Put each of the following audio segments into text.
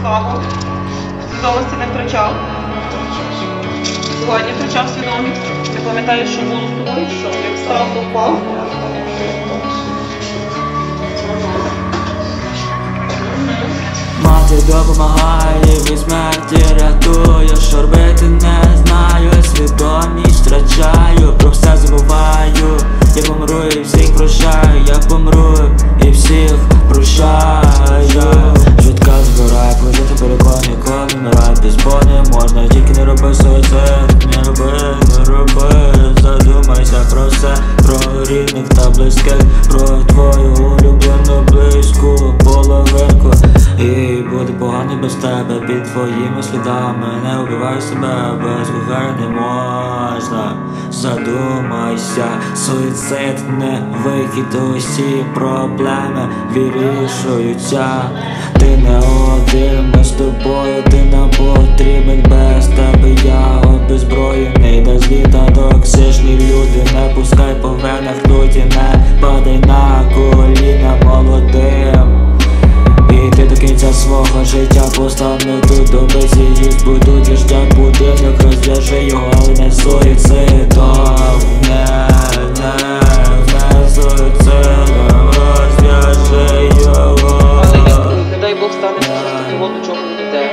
Слава. Свідомості не втрачав. Сьогодні втрачав свідомість. Ти пам'ятаєш, що було з тобою? Що як встав, то впав? Мати допомагає, від смерті рятує, що робити не знаю, свідомість втрачаю, про все забуваю. Я помру і всіх прощаю, я помру і всіх прощаю. Життя збирає, прожити перекон, ніколи не вмирає. Без Бога не можна, тільки не роби суїцид. Не роби, задумайся про все, про рідних та близьких, про твою улюблену близьку половинку. І буде погано без тебе, під твоїми слідами. Не вбивай себе, без кохання не можна. Задумайся, суїцид не вихід, усі проблеми вирішуються. Ти не один, ми з тобою, ти нам потрібен. Без тебе я обезброєний, без літа токсичні люди. Не пускай по венах туті, не падай на коліна молодим. І ти до кінця свого життя поставлю тут, добись її збудуть, як будинок, розв'яжи його, але не суїцидом. Не суїцидом, розв'яжи його. Але як, не дай Бог, станеться щось такого, до чого не йде.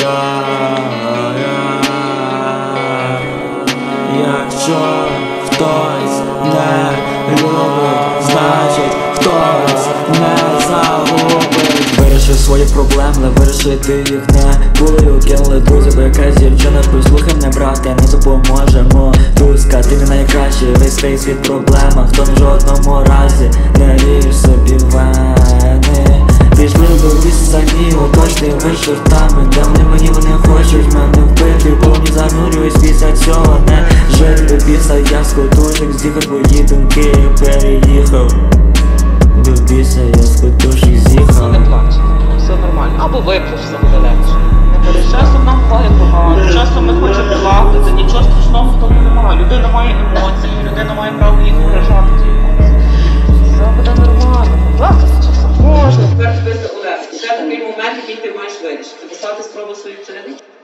Якщо хтось не любить, значить хтось не загубить. Вирішив свої проблеми, вирішити їх не були. Кинули друзі, бо якась дівчина послухай мене, брате, не допоможемо. Туска, ти не найкращий, весь цей світ проблема. Хто не в жодному разі не ріж собі вени. Пішли до лісу самі, оточні вийшов там, де вони хочуть мене вбити. Повні занурююсь після цього, не жити до біса. Я скотушек, з'їхав твої думки, переїхав. До біса, я скотушек, з'їхав. Не плач, все нормально. Або вип'єш, все буде легше. Часом нам буває погано, часом ми хочемо плакати, нічого страшного в тому немає. Людина має емоції, людина має право їх виражати, ці емоції. Все буде нормально, плакати часом можна. Тепер тобі Олег, це такий момент, який ти маєш вирішити. Писати спробу суїциду.